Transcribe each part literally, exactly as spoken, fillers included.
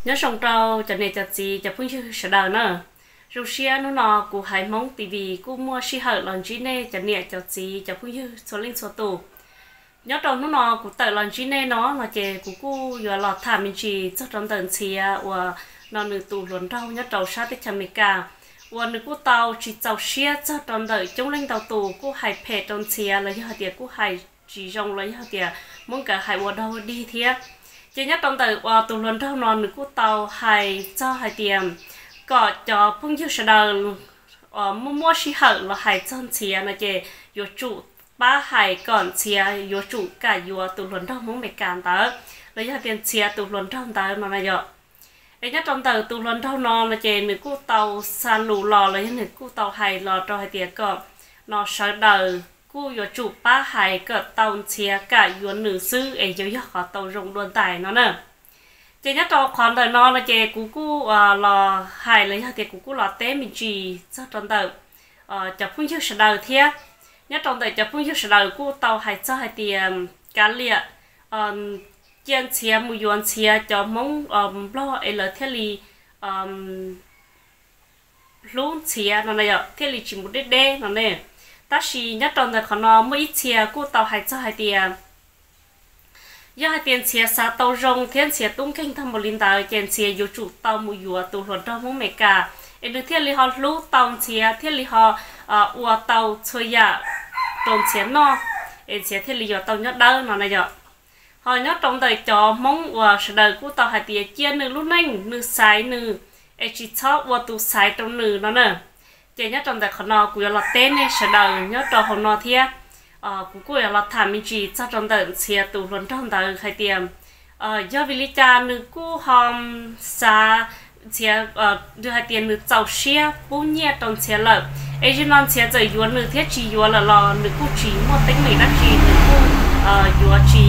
nhớ sông trâu cho nên cho gì cho phương chư sợ đời nữa rồi xia nó nọ cụ hải mong tì vì cụ mua xí hở lần chí nè cho nên cho gì cho phương chư số linh số tù nhớ trâu nó nọ cụ tự lần chí nè nó là chè cụ cụ vừa lọt thảm mình chỉ cho trong tận xia và nó nữ tù luồn trâu nhớ trâu sát tới chăm cả và nữ cụ tàu chỉ tàu xia cho trong đợi chống linh tàu tù cụ hải phê trong xia là do tiệt cụ hải chỉ rong lấy do tiệt muốn cả hải vào đâu đi thiệt chỉ nhất trong đời qua tụ luận trong nón nữ cú tàu hay cho hay tiền có cho phong dư sờ đờ mua mua xí hở là hay chân chia là chị yếu chủ ba hay còn chia yếu chủ cả yếu tụ luận trong muốn mày cản tới lấy ra tiền chia tụ luận trong tới mà này rồi ấy nhất trong đời tụ luận trong nón là chị nữ cú tàu san lù lò lấy nữ cú tàu hay lò cho hay tiền có nó sờ đờ cú yếu chủ ba hay cỡ tàu chia cả yếu nữ sư ấy yếu họ tàu rồng đuôn tài nó nè chị nhất trong khoản đời nó là chị cú cú lò hay lấy hạt tiền cú cú lò té mình chỉ cho trong đời chập phun chiếu sờ đời thiệt nhất trong đời chập phun chiếu sờ đời cú tàu hay cho hay tiền cá liệt chiên chia mùi yuan chia cho mong lo ấy là thiết lý luôn chia nó này ạ thiết lý chỉ một đế đế nó này ta chỉ nhất trong đời còn nó mới chia cú tàu hay cho hay tiền do hai tiền chia xa tàu rong thiên chia tung kinh thăm một linh tàu tiền chia yếu chủ tàu mùi yếu tụ luận trong mong mẹ cả em được thiên lý họ lú tàu chia thiên lý họ ua tàu chơi ya tồn chia no em chia thiên lý yếu tàu nhất đau nó này vậy họ nhất trong đời cho mong ua sự đời của tàu hai tiền chia nửa lúc nãy nửa sai nửa em chỉ cho ua tụ sai trong nửa nó nè chỉ nhất trong đời họ nó cũng là tên này sự đời nhất trong họ nó thiệt cú cú là thảm mình chỉ cho trong tận chia tụ luận trong tận khai tiệm do vì lý cha nữ cú hòm xa chia đưa hai tiền nữ giàu xia bố nhẹ trong chia lợi ấy cho nên chia giờ yuan nữ thiết chỉ yuan là lò nữ cú chỉ một tính mình đã chỉ nữ cú yuan chỉ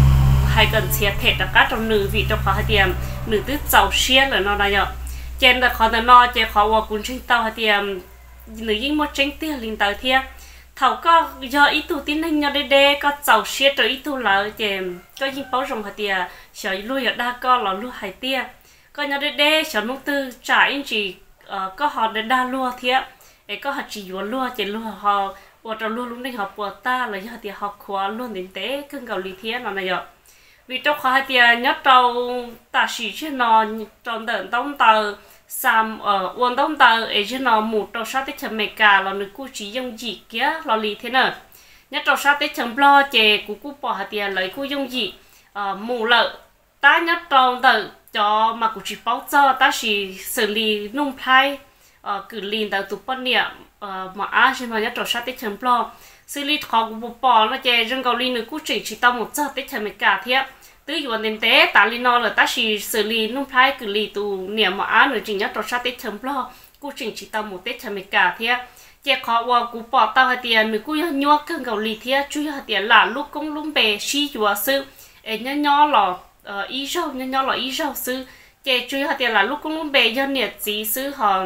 hai cần chia thể tất cả trong nữ vị trong hai tiệm nữ tứ giàu xia là nó đây ạ trên là khó nó trên khó qua cuốn tranh tàu hai tiệm nữ những một tranh tiền linh tàu thiệt thầu có do ý tu tin anh nhau đây đây có giàu xe rồi ý tu là chèm có những bao rồng hạt tiền sợ lui ở đa co là lui hải tia có nhau đây đây sợ nông tư trả anh chỉ có họ để đa lúa thiệt ấy có họ chỉ vừa lúa chỉ lúa họ vừa trồng lúa lúc này họ bùa ta là do hạt tiền họ khóa luôn đến tế cưng cầu lý thiệt là này vậy vì trong hạt tiền nhất trâu ta chỉ chứ nó trong đợt đông tờ sam ở uốn đông tờ ấy chứ nó một trâu sát tết chấm mè cà là nữ cu chỉ dùng gì kia là lì thế nào nhất trâu sát tết chấm lo chè của cu bỏ hạt tiền lấy cu dùng gì mù lợ ta nhất trâu tờ cho mà cu chỉ bao cho ta chỉ xử lý nung phai cử lìn tờ tụ bát niệm mà á chứ nó nhất trâu sát tết chấm lo xử lý khó của bỏ nó chè rừng cầu lìn nữ cu chỉ chỉ tao một giờ tết chấm mè cà thế tứ yuan đến tế ta li nó là ta chỉ xử lý nung phai cử lý tụ niệm mà án rồi chính nhất trò sát tết chấm lo cú chỉnh chỉ tao một tết chấm mấy cả thế che khó qua cú bỏ tao hai tiền nữa cú nhua cưng cầu lý thế chú hai tiền là lúc công lúc bè xí chùa sư ấy nhớ nhớ lò ý rau nhớ nhớ lò ý rau sư che chú hai tiền là lúc công lúc bè do nhiệt gì sư họ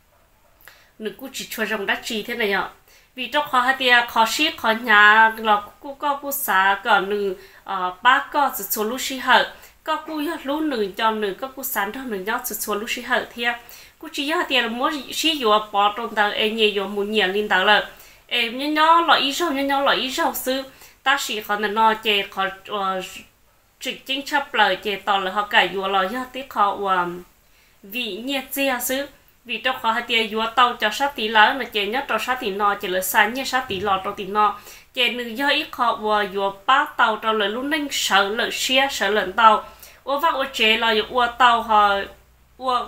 nữa cú chỉ cho rồng đắt chi thế này nhở vì trong khó hai tiền khó xí khó nhà là cú có cú xả cả nửa ba có sự số lúc xí hở có cú lúc nửa cho nửa có cú sáng cho nửa nhau sự số lúc xí hở thiệt cú chỉ cho tiền là muốn xí dùa bỏ trong tàu em nhiều dùa muốn nhiều lên tàu là em nhớ nhớ là ý sao nhớ nhớ là ý sao sư ta chỉ còn là nó chè khó trực chính chấp lời chè tàu là họ cải dùa là do tiếc họ vị nhiệt chia sư vì trong khó hai tiền dùa tàu cho sát tí lớn là chè nhất cho sát tí nọ chè là sáng nhất sát tí lọ trong tí nọ chè nữ do ít họ vừa vừa ba tàu trong lời lúc nãy sợ lợi xe sợ lợn tàu ô vác ô chế là vừa tàu họ vừa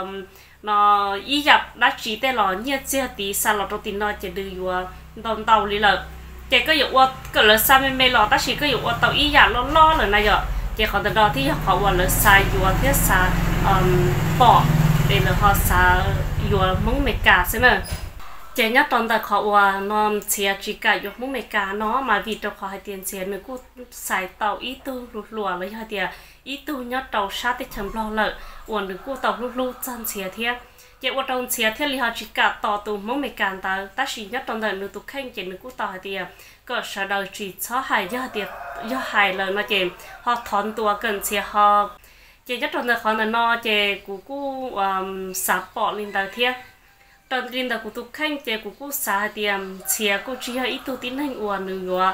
nó ý dập đã chỉ tên là nhiệt chia tí xa lọ trong tí nọ chè nữ vừa đồng tàu lý lợi chè có vừa cỡ là xa mê mê lọ ta chỉ có vừa tàu ý dập lo lo lần này rồi chè còn từ đó thì họ vừa là xa vừa thiết xa bỏ để là họ xa vừa mong mẹ cả xem nào chế nhất trong đời họ và nó chia chỉ cả dục mong mẹ cả nó mà vì trong họ hai tiền chia nữa cũng xài tàu ít tu lụt lụa lấy hai tiền ít tu nhất tàu sát tới chấm lo lợi uổng được cô tàu lụt lụt chân chia thiệt chế qua trong chia thiệt li họ chỉ cả tàu tu mong mẹ cả ta ta chỉ nhất trong đời nữa tu khen chế nữa cô tàu hai tiền có sợ đời chỉ cho hai do hai tiền do hai lần mà chế họ thon tua cần chia họ chế nhất trong đời khó là nó chế cú cú sạp bỏ lên đầu thiệt trong lên đầu cú tu khanh chế cú cú xả tiệm chia cú chỉ hay ít tu tín hành uổng nữa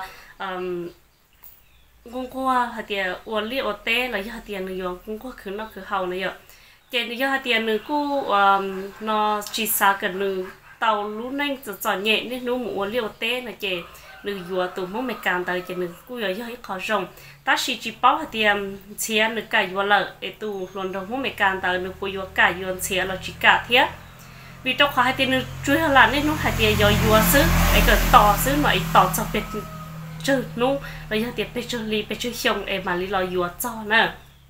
cũng qua hạt tiền uổng liệt uổng té là hạt tiền nữa cũng qua khứ nó khứ hậu nữa chế nữa hạt tiền nữa cú nó chỉ xả cần nữa tàu lú nanhจะจอดnhẹ nên nó muốn liều té là chế nữ dùa tụ mông mày càng tới chế nữ cú giờ hơi khó rong ta chỉ chỉ bảo hạt tiền chia nữ cả dùa lợ để tụ luôn đầu mông mày càng tới nữ bùi dùa cả dùa chia là chỉ cả thế vì trong khoa hạt tiền nữ chui là nên nó hạt tiền giờ dùa xứ để cái tỏ xứ nó tỏ cho biệt chơi nó rồi hạt tiền biệt chơi li biệt chơi xong em mà li lo dùa cho nè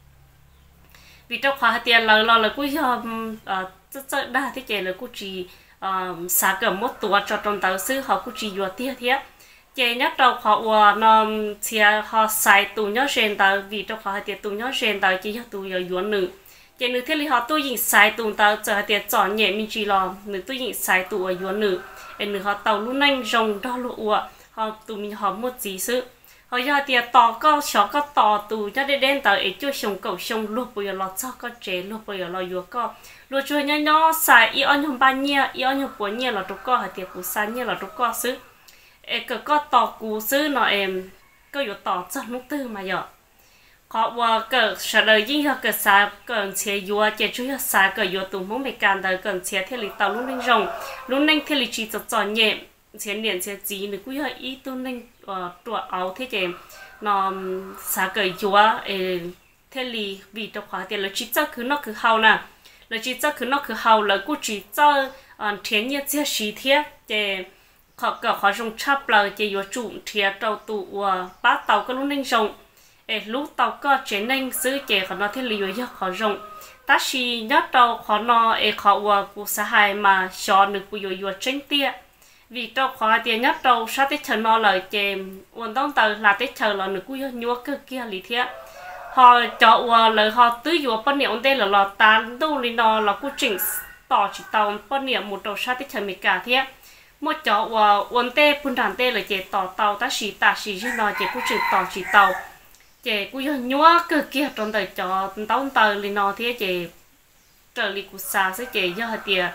vì trong khoa hạt tiền là là là cú giờ rất rất đa thế chế là cú chỉ xả cỡ một tuổi cho trong tàu sư họ cũng chỉ vừa tiếc thế chế nhất đầu họ vừa nó chia họ xài tụ nhớ trên tàu vì trong họ tiền tụ nhớ trên tàu chỉ họ tụ vừa vừa nữ chế nữ thế thì họ tụ những xài tụ tàu chờ tiền chọn nhẹ mình chỉ lo nữ tụ những xài tụ vừa vừa nữ em nữ họ tàu luôn nhanh rồng đo lụa họ tụ mình họ một gì sự họ giờ tiền tỏ có chó có tỏ tụ cho đến đến tàu ấy chơi sông cầu sông lúc bây giờ lo cho có chế lúc bây giờ lo vừa có lúc chơi nhau nhau xài ý anh không bao nhiêu ý anh không bao nhiêu là trục co hay tiền cú san nhiêu là trục co xứ em cứ có tỏ cú xứ nó em có yếu tỏ cho lúc tư mà giờ họ vừa cỡ sợ đờiยิ่งhọ cỡ xài cỡ chế yếu chế chú họ xài cỡ yếu tụ mông mấy càng đời cỡ chế thế lý tàu lúc ninh rồng lúc ninh thế lý chỉ cho chọn nhẹ chế điện chế gì nữa quý họ ý tu ninh tuổi áo thế chế nó xài cỡ yếu thế lý vì trong khóa tiền là chỉ cho cứ nó cứ hao nè là chỉ cho cứ nó cứ hậu là cũng chỉ cho thiên nhiên chia sẻ thế để họ cả họ dùng chắp là để có chủ thiệt tàu tụ ba tàu có lúc ninh rộng lúc tàu có chế ninh giữ để họ nó thiết lý cho họ rộng ta chỉ nhớ tàu họ nó họ qua cụ xã hội mà chọn được cụ yếu tranh tia vì tàu họ tiền nhất tàu sát tết chờ nó là để quan tâm tàu là tết chờ là được cụ yếu nhúa cơ kia lý thế họ cho lời họ tưới dùa phân niệm đây là lò tán đâu lên đó là quy trình tỏ chỉ tàu phân niệm một đầu sát tích trời mình cả thế một cho uốn tê phun đàn tê là chỉ tỏ tàu ta chỉ ta chỉ trên đó chỉ quy trình tỏ chỉ tàu chỉ quy nhúa cơ kia trong đời cho tàu tàu lên đó thế chỉ trở đi của xa sẽ chỉ do tiền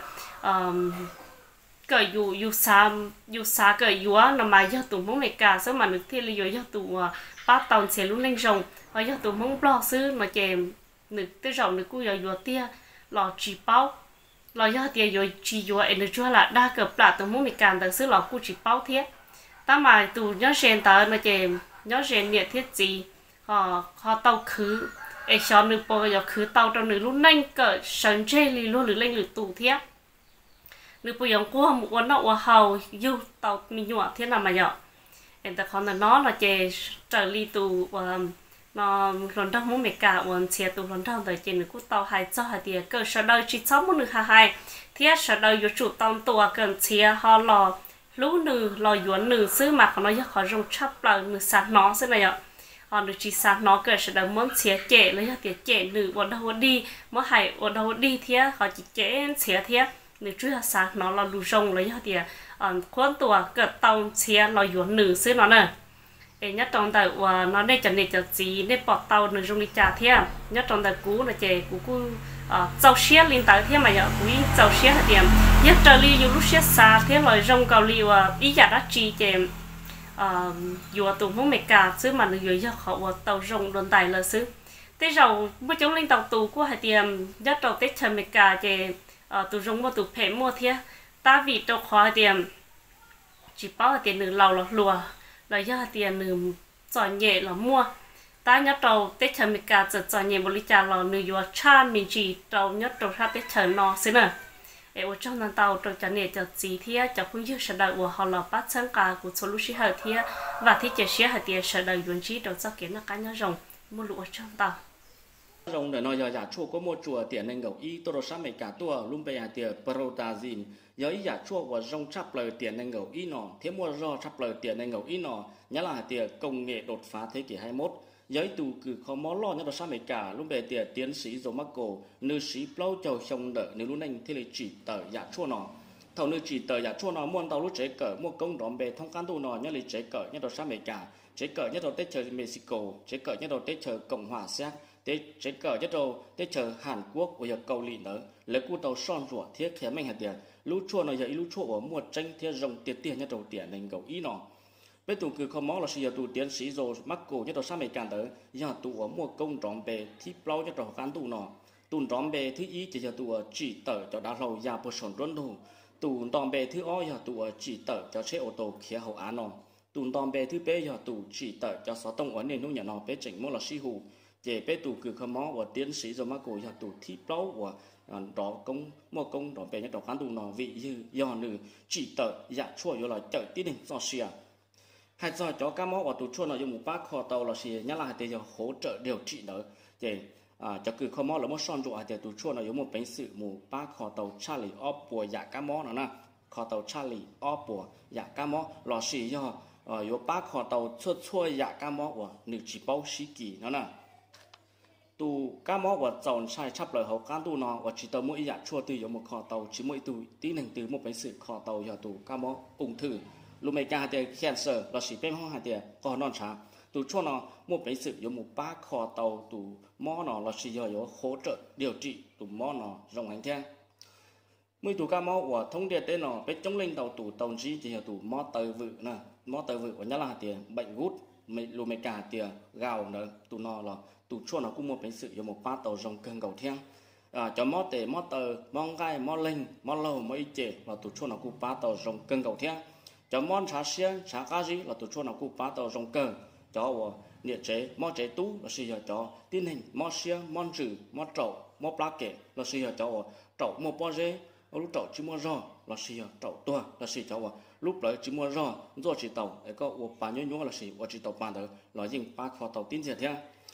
cởi dù dù xa dù xa cởi dúa nằm mà do tụi mông này cả số mà được thiên lý do tụi ba tàu sẽ luôn lên rồng và do tụi mông lo xứ mà chèm được tới rồng được cú giờ dùa tia lò chỉ bao lò do tia rồi chỉ dùa em được chưa là đa cập là tụi mông này càng tới xứ lò cú chỉ bao thiết ta mà tụi nhớ sen tới mà chèm nhớ sen nhiệt thiết gì họ họ tàu khứ em chọn được bao giờ khứ tàu trong nửa luôn nhanh cỡ sần chê li luôn được lên được tụ thiết nửa bây giờ qua một quán nọ hầu yêu tàu mình nhọ thế nào mà nhọ em ta còn là nó là chè trở li tụ nó lần đầu muốn mẹ cả uốn chia tụ lần đầu tới trên nửa tàu hai cho hai tiền cơ sở đời chỉ sáu mươi nửa hai hai thế sở đời yêu chủ tàu tua cần chia họ lò lú nửa lò yuan nửa xứ mà họ nói cho họ dùng chắp là nửa sạt nó thế này ạ họ nửa chỉ sạt nó cơ sở đời muốn chia chè lấy cho tiền chè nửa uốn đâu đi muốn hay uốn đâu đi thế họ chỉ chè chia thế nửa trước là sạt nó là lù rong lấy cho tiền khuôn tua cỡ tàu chia lò yuan nửa xứ nó nè em nhất trong đời nó đây chẳng để cho gì để bỏ tàu nửa trong đi trả thế nhất trong đời cũ là chè cũ cũ tàu xe lên tới thế mà giờ cũ tàu xe hạt tiền nhất trở đi nhiều lúc xe xa thế rồi rong cầu li và ý giả đã chi chè vừa tụi muốn mẹ cả chứ mà được vừa cho họ tàu rong đồn tài là xứ thế rồi mới chống lên tàu tù của hạt tiền nhất trong tết chờ mẹ cả chè tụi rong mua tụi phê mua thế ta vì trong khó tiền chỉ bảo hạt tiền nửa lầu là lùa là do tiền nửa chọn nhẹ là mua ta nhớ trâu tết chờ mình cả chọn chọn nhẹ một lít trà là nửa vừa chan mình chỉ trâu nhớ trâu ra tết chờ nó xí nè em ở trong nan tàu trâu chọn nhẹ chọn gì thì chọn cũng như sở đời của họ là bắt chân cả của số lúc xí hở thì và thì chỉ xí hở tiền sở đời yuan chí trâu cho kiến là cá nhớ rồng mua lụa trong tàu rồng để nói giờ giả chua có một chùa tiền nên gầu y tôi sáng mấy cả tua luôn bây giờ tiền protazin giờ y giả chua và rong chắp lời tiền nên gầu y nọ thế mua do chắp lời tiền nên gầu y nọ nhớ là tiền công nghệ đột phá thế kỷ hai mươi mốt giờ y tù cử khó mó lo nhớ tôi sáng mấy cả luôn bây tiền tiến sĩ dầu mắc cổ nữ sĩ plau chầu chồng đợi nếu luôn anh thế là chỉ tờ giả chua nọ thầu nữ chỉ tờ giả chua nọ muôn tàu lúc chế cỡ mua công đón bề thông can tu nọ nhớ là chế cỡ nhớ tôi sáng mấy cả chế cỡ nhớ tôi tết chờ Mexico chế cỡ nhớ tôi tết chờ Cộng hòa Séc tế chế cờ cho đâu tế chờ Hàn Quốc của giờ cầu lì nữa lấy cú tàu son rùa thiết khé mình hạt tiền lũ chua nó giờ lũ chua ở mua tranh thiết rồng tiền tiền nhất đầu tiền nên cầu ý nọ bên tụ cứ không mó là sử dụng tụ tiến sĩ rồi mắc cổ nhất đầu sang mấy càng tới giờ tụ ở mua công tròn bề thì bao nhất đầu cán tụ nọ tụ tròn bề thứ ý chỉ giờ tụ chỉ tờ cho đá lâu giờ bớt sồn tuấn thủ tụ tròn bề thứ ó giờ tụ chỉ tờ cho xe ô tô khía hậu án nọ tụ tròn bề thứ bé giờ tụ chỉ tờ cho sáu tông ở nền nông nhà nọ bé chỉnh mua là sĩ hù chế bé tụ cứ không mó và tiến sĩ rồi mắc cổ giờ tụ thì bao và đó công mua công đó bé nhất đầu cán tụ nọ vị như giờ nữ chỉ tờ dạ chua rồi là chợ tí đình do xìa hai giờ cho cá mó và tụ chua nó dùng một bát kho tàu là xìa nhá là để cho hỗ trợ điều trị nữa chế à cho cứ không mó là một son rượu để tụ chua nó dùng một bánh sự một bát kho tàu Charlie ốp bùa dạ cá mó nữa nè kho tàu Charlie ốp bùa dạ cá mó là xìa do ờ dùng bát kho tàu chua chua dạ cá mó và nữ chỉ bao xí kỳ nữa nè tụ cá mó và chọn sai chắp lời hậu cán tụ nó và chỉ tàu mỗi dạ chua từ dùng một kho tàu chỉ mỗi tụ tí nền từ một bánh sự kho tàu giờ tụ cá mó ung thư lúc mấy cái hạt tiền cancer là chỉ bên hông hạt tiền có non trà tụ cho nó một bánh sự dùng một ba kho tàu tụ mó nó là chỉ giờ hỗ trợ điều trị tụ mó nó rộng hành thiên mấy tụ cá mó và thông điệp tên nó bên trong lên tàu tụ tàu chỉ chỉ tụ mó tàu vự nè mó tàu vự của nhá là hạt tiền bệnh gút mấy lúc mấy cái hạt tiền gạo nữa tụ nó là tụ cho nó cũng một bánh sự dùng một ba tàu rộng cân cầu thiên à cho mó tệ mó tờ mó gai mó linh mó lâu mó ít chè là tụ cho nó cũng ba tàu rộng cân cầu thiên cho món trà xiên trà cá gì là tụi cho nó cũng bắt đầu rong cờ cho nhiệt chế món chế tú là sử dụng cho tiến hành món xiên món trừ món trậu món plá kệ là sử dụng cho trậu món bao dê lúc trậu chỉ món rò là sử dụng trậu tua là sử dụng cho lúc đấy chỉ món rò rò chỉ tàu ấy có uống bán nhuyễn nhuyễn là sử dụng chỉ tàu bán được là dùng ba kho tàu tiến triển theo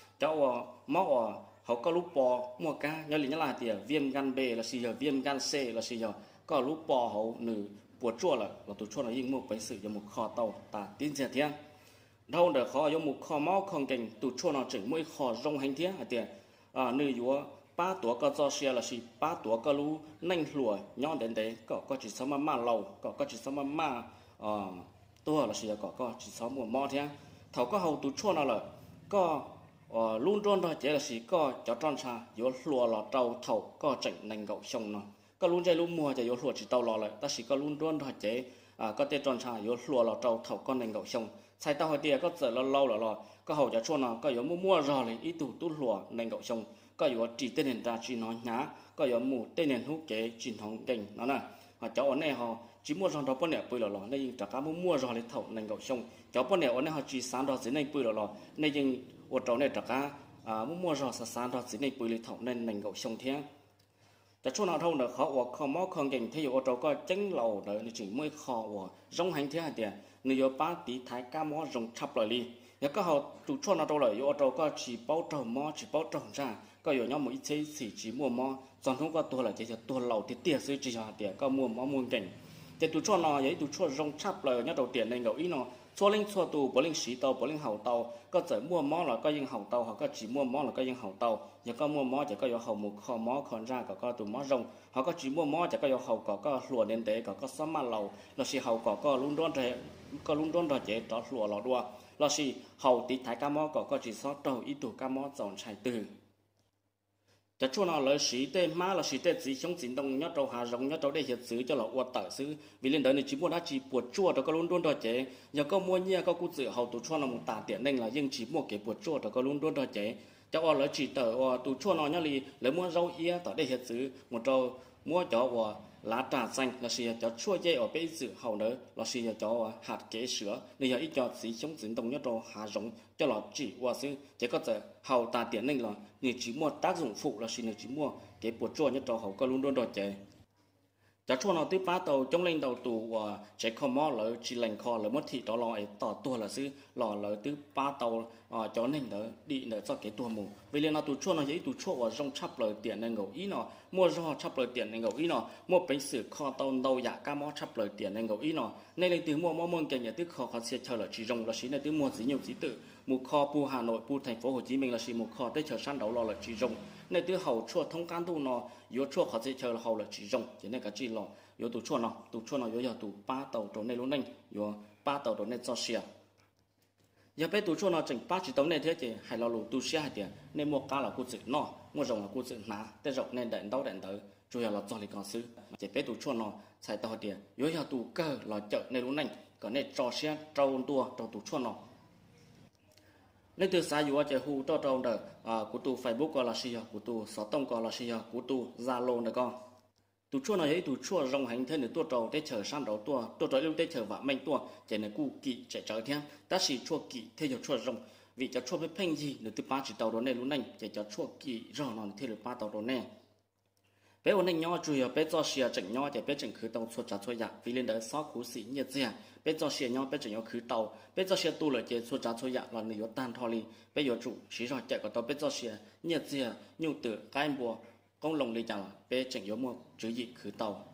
cho món họ có lúc bò mua cá nhớ liền nhớ là tiền viêm gan B là sử dụng viêm gan C là sử dụng có lúc bò hậu nữ buộc chua là là tụi chua là dùng một bánh sự dùng một kho tàu ta tin giả thiên đâu để kho dùng một kho máu không cảnh tụi chua nó chỉnh mỗi kho rong hành thiên hả tiền à nơi chúa ba tuổi có cho xe là gì ba tuổi có lú nanh lùa nhon đến đấy có có chỉ sáu mà lầu có có chỉ sáu mà à tua là gì có có chỉ sáu một mò thiên thầu có hầu tụi chua nó là có luôn luôn đó chỉ là gì có cho tròn xa chúa lùa là trâu thầu có chỉnh nanh gậu sông nó có luôn chơi luôn mua cho vô luật chỉ tàu lò lại ta chỉ có luôn luôn thôi chế à có tiền tròn trà vô lùa lò trâu thầu con nền gậu sông sai tao hồi tiền có giờ lâu lâu là lò có hậu cho chôn nào có vô mua mua rồi lại ít tủ tủ lùa nền gậu sông có vô chỉ tên nền ra chỉ nói nhá có vô mua tên nền hút chế truyền thống cảnh nó nè họ cháu ở này họ chỉ mua rồi đó bọn nè bơi lò lò này tất cả mua mua rồi lại thầu nền gậu sông cháu bọn nè ở này họ chỉ sáng đó dưới này bơi lò lò này nhưng ở trong này tất cả à mua mua rồi sáng đó dưới này bơi lại thầu nền nền gậu sông thếแต่ช่วงนั้นเท่านั้นเขาว่าเขาหม้อเครื่องเก่งที่อยู่เราก็เจ๊งเหล่าเดินถึงไม่ขอว่ารงหันเทียเดียนโยป้าตีท้ายก้าหม้อรงชับเลยลีแล้วก็เขาจุดช่วงนั้นเราเลยอยู่เราก็chỉ bao trầuหม้อchỉ bao trầu raก็อยู่ย่อมอีเช่สี่chỉ muaหม้อตอนทั้งก็ตัวเลยจะตัวเหล่าที่เตี้ยซื้อจีเดียก็muaหม้อมูลเก่งแต่จุดช่วงนั้นยัยจุดช่วงรงชับเลยเนี่ยเราเตียนในเงาอีเนาะชั่วลิงชั่วตูบลิงสีเตาบลิงเห่าเตาก็จะมั่วหม้อแล้วก็ยังเห่าเตาเขาก็chỉมั่วหม้อแล้วก็ยังเห่าเตาแล้วก็มั่วหม้อจะก็有เห่าหมูคอหม้อคอนราก็ก็ตัวหม้อรงเขาก็chỉมั่วหม้อจะก็有เห่าก็ก็หลัวเน้นเตะก็ก็ซ้ำมาเราเราสิเห่าก็ก็ลุ้นร้อนเตะก็ลุ้นร้อนเตะเจ๊ต่อหลัวเราด้วยเราสิเห่าติดท้ายก้าหม้อก็ก็chỉซ้อเตาอีตัวก้าหม้อจอนชายตื่นจะช่วงนั้นเลยสีเต้มาเราสีเต้สีช่องสินตรงยอดเราหารงยอดเราได้เห็ดซื้อจะเราอวดต่อซื้อวิเลนเดอร์ในจีมัวน่าจีปวดจั่วเราก็ลุ้นด้วนดอเจ๋ยังก็มัวเงี้ยก็กูเสือเฮาตัวช่วงนั้นมึงตาเตียนเน่งละยังจีมัวเก็บปวดจั่วเราก็ลุ้นด้วนดอเจ๋จะว่าเลยจีเตอว่าตัวช่วงนั้นนี่เลยมัวเราเอี้ยต่อได้เห็ดซื้อหมดเรามัวจ่อว่าลาตาxanh là xì cho chua dây ở bên dưới hậu nữa là xì cho hạt kế sữa nên giờ ít cho xì chống dính đồng nhất rồi hạ rộng cho nó chỉ qua xứ chỉ có thể hậu ta tiền nên là người chỉ mua tác dụng phụ là xì người chỉ mua cái bột chua nhất rồi hậu có luôn luôn đòi chạyจะช่วงเราที่ป้าเตาจงเล่นเตาตัวว่าใช้คอมอเลยจีแหลงคอเลยเมื่อที่ต่อรอไอ้ต่อตัวละซื้อหล่อเลยที่ป้าเตาอ่าจอเน่งเด้อดีเด้อจะเก็บตัวหมูเวลาเราตัวช่วงเราใช้ตัวช่วงว่าต้องชับเลยเตียนในเงาอีเนาะมั่วรอชับเลยเตียนในเงาอีเนาะมั่วเป็นสื่อคอเตาเตาอยากก้ามอชับเลยเตียนในเงาอีเนาะในเรื่องตัวมั่วมั่วเมืองเก่งอย่างที่คอเขาเสียเฉลิมจีจงเราชี้ในตัวมั่วสีเหนียวสีตื่นหมู่คอปูhà nộiปูthành phố hồ chí minh là chỉ một kho tới chờ săn đấu lò là chỉ rồngในตัวhậu chua thông can tu nó yếu chua họ sẽ chờ là hậu là chỉ rồng chỉ nên cả chỉ lò yếu tu chua nó tu chua nó yếu yếu tu ba tàu trốn này luôn nhanh yếu ba tàu trốn này cho xìa giờ bé tụ chua nó chừng ba chỉ tống này thế chứ hay là lù tụ xe hay tiền nên mua cá là cụ chữ nó mua rồng là cụ chữ ná té rộng nên đèn đâu đèn tới chủ yếu là do lịch còn xứ chỉ bé tụ chua nó xài tao tiền yếu giờ tụ cơ là chợ nên lúc này còn nên trò xe trâu tua trâu tụ chua nó nên từ xa yếu chỉ hu trâu trâu đờ cụ tụ Facebook gọi là gì cụ tụ sáu tông gọi là gì cụ tụ Zalo này con tụ chua nó ấy tụ chua rong hành thân để tua trâu để chờ sang đầu tua tua trâu lưu để chờ vợ mình tua chỉ là cụ kỵ chạy chờ theo ta chỉ chua kỵ theo giờ chua rong vì cho chua với phanh gì nữa từ ba chỉ tàu đó này lúc này chỉ cho chua kỵ rồi nó theo được ba tàu đó này bé ổn định nhau chủ yếu bé cho xìa chỉnh nhau thì bé chỉnh khứ tàu chua trả chua dạ vì lên đấy sáu cú sĩ nhiệt gì bé cho xìa nhau bé chỉnh nhau khứ tàu bé cho xìa tu lợi chế chua trả chua dạ là người tan thò li bé yếu chủ chỉ rồi chạy của tàu bé cho xìa nhiệt gì nhu từ cái bùa công lồng đi chẳng bé chỉnh yếu mua chữ gì khứ tàu